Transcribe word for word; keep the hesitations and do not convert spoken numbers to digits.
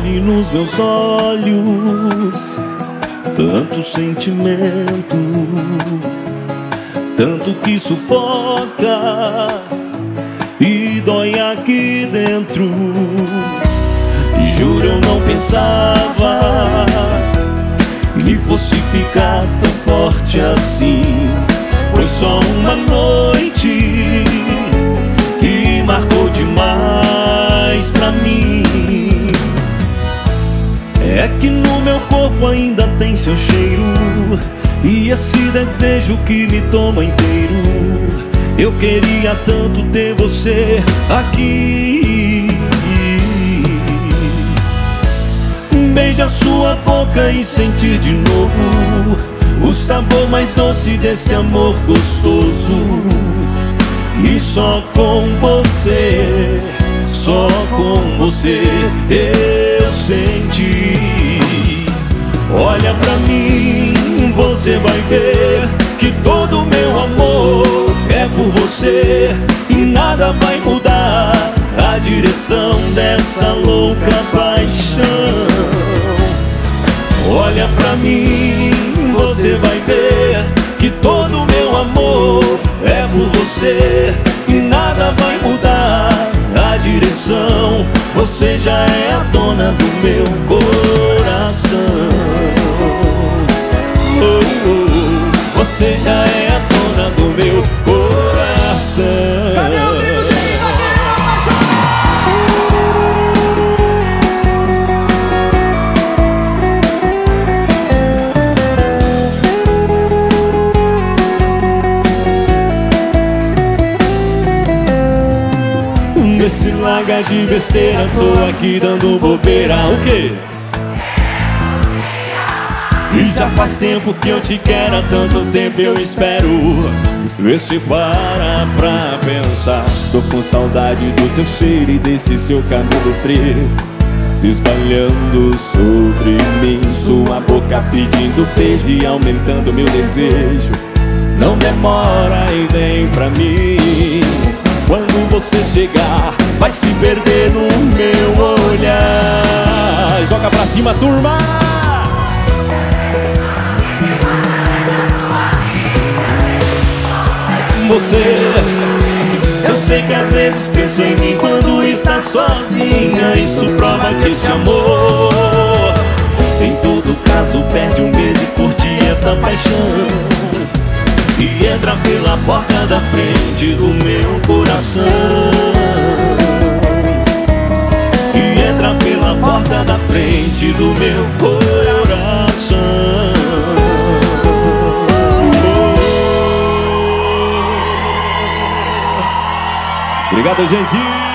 olhe nos meus olhos. Tanto sentimento, tanto que sufoca e dói aqui dentro. Juro, eu não pensava que fosse ficar tão forte assim. Foi só uma noite que marcou demais pra mim. É que no meu corpo ainda tem seu cheiro e esse desejo que me toma inteiro. Eu queria tanto ter você aqui. Beija sua boca e sentir de novo o sabor mais doce desse amor gostoso. E só com você, só com você eu senti. Olha pra mim, você vai ver que todo meu amor é por você e nada vai mudar a direção dessa louca paixão. Olha pra mim, você vai ver que todo meu amor é por você e nada vai mudar a direção. Você já é a dona do meu coração. Oh, oh, você já é a dona do meu coração. Cadê o grito de Nesse lagar de besteira, tô aqui dando bobeira. O quê? E já faz tempo que eu te quero, há tanto tempo eu espero. Vê se para pra pensar. Tô com saudade do teu cheiro e desse seu cabelo preto se espalhando sobre mim. Sua boca pedindo beijo e aumentando meu desejo. Não demora e vem pra mim. Quando você chegar, vai se perder no meu olhar. Joga pra cima, turma! Você, eu sei que às vezes pensa em mim quando está sozinha. Isso prova que esse amor, em todo caso, perde o medo e curte essa paixão. E entra pela porta da frente do meu coração. E entra pela porta da frente do meu coração. Obrigado, gente.